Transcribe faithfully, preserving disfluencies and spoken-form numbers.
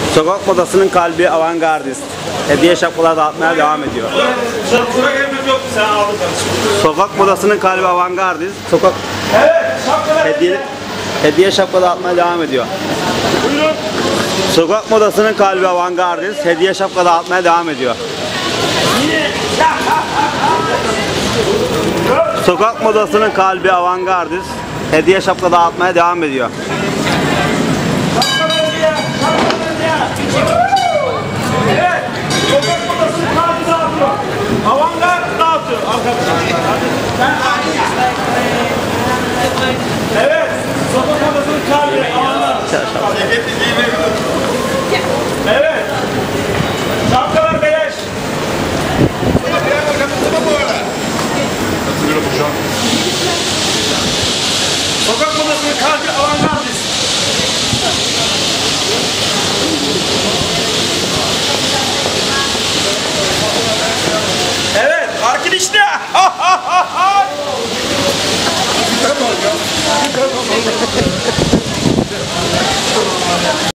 Sokak modasının kalbi avantgardist. Hediye şapkalar dağıtmaya devam ediyor. Sokak modasının kalbi avantgardist. Sokak hediye, hediye şapka dağıtmaya devam ediyor. Sokak modasının kalbi avantgardist. Hediye şapka dağıtmaya devam ediyor. Sokak modasının kalbi avantgardist. Hediye şapka dağıtmaya devam ediyor. Evet, sokak modasının kalbi dağıtıyor. Avantgard dağıtıyor arkadaşlar. Evet, sokak modasının kalbi avantgard. Evet. Şapkalar beleş. Sokak modasının kalbi avantgardist. Evet, arkadaşlar.